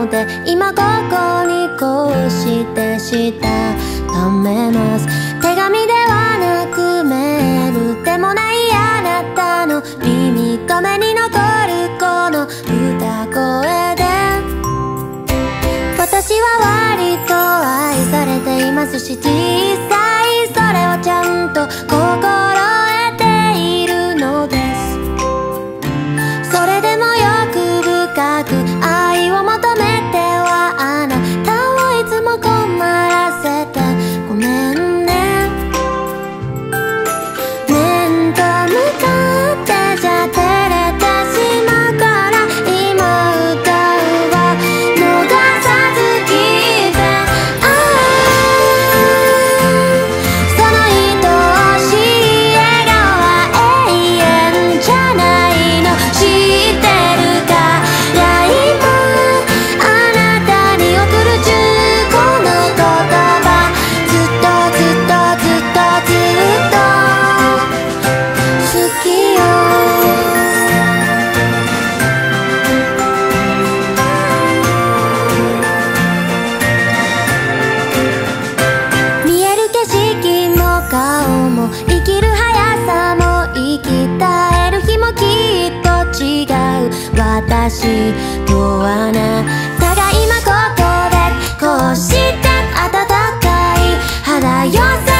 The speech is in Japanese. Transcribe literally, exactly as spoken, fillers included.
ので今ここにこうしてしたためます。手紙ではなくメールでもないあなたの耳と目に残るこの歌声で、私は割と愛されていますし、小さいそれをちゃんと心得ているのです。それでも欲深く愛を求めてはあなたをいつも困らせてごめんね。面と向かってじゃ照れてしまうから今歌うわ逃さず聞いて。ああその愛しい笑顔は永遠じゃないの知ってるから今あなたに送る中古の言葉ずっとずっとずっとずっと好きよ。見える景色も顔も生きる速さも生き絶える日もきっと違う私とあなたが今ここでこうして温かい肌寄せ